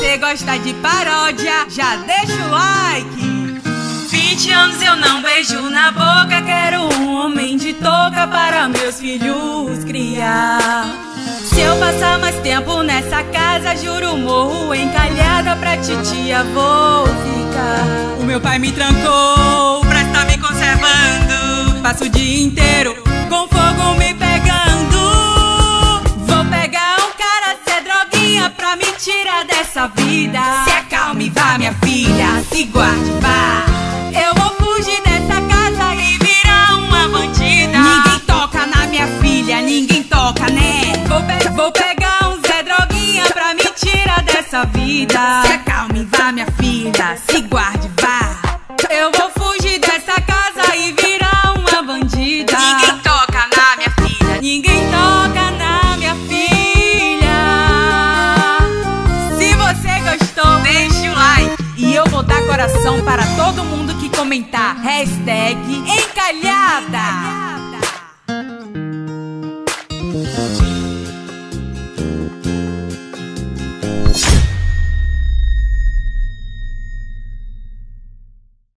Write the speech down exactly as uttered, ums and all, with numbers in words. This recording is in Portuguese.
você gosta de paródia, já deixa o like. Vinte anos eu não beijo na boca, quero um homem de touca para meus filhos criar. Se eu passar mais tempo nessa casa, juro morro encalhada, pra titia vou ficar. O meu pai me trancou pra estar me conservando, passo o dia inteiro com fogo me pegando. Vou pegar um cara, ser droguinha, pra me tirar dessa vida. Se acalme, vá minha filha, se guarde, vá. Eu vou fugir dessa casa e virar uma bandida. Ninguém toca na minha filha, ninguém toca, né? Vou, pe vou pegar um Zé Droguinha pra me tirar dessa vida. Se acalme, vá minha filha, se guarde, vá. Eu vou fugir dessa casa e virar uma bandida. Ninguém toca na minha filha, ninguém toca na minha filha. Se você gostou, deixe o like. E eu vou dar coração para todo mundo que comentar hashtag encalhada.